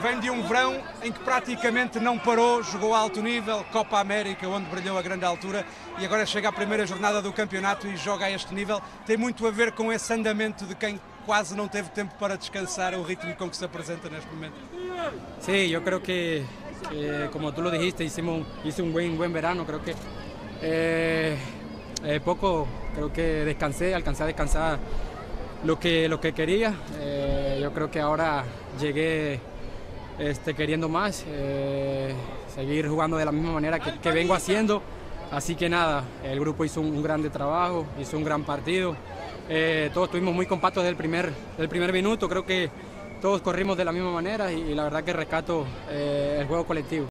vem de um verão em que praticamente não parou, jogou a alto nível, Copa América, onde brilhou a grande altura, e agora chega à primeira jornada do campeonato e joga a este nível. Tem muito a ver com esse andamento de quem quase não teve tempo para descansar, o ritmo com que se apresenta neste momento. Sí, yo creo que como tú lo dijiste, hice un buen verano, creo que poco, creo que alcancé a descansar lo que quería. Yo creo que ahora llegué queriendo más, seguir jugando de la misma manera que vengo haciendo. Así que nada, el grupo hizo un grande trabajo, hizo un gran partido. Todos estuvimos muy compactos del primer minuto, creo que todos corrimos de la misma manera y la verdad que rescato el juego colectivo.